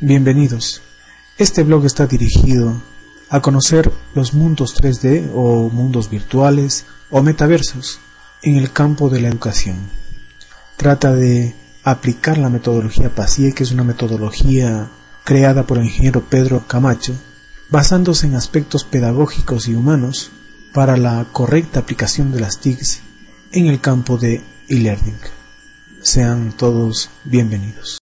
Bienvenidos. Este blog está dirigido a conocer los mundos 3D o mundos virtuales o metaversos en el campo de la educación. Trata de aplicar la metodología PASIE, que es una metodología creada por el ingeniero Pedro Camacho, basándose en aspectos pedagógicos y humanos para la correcta aplicación de las TICs en el campo de e-learning. Sean todos bienvenidos.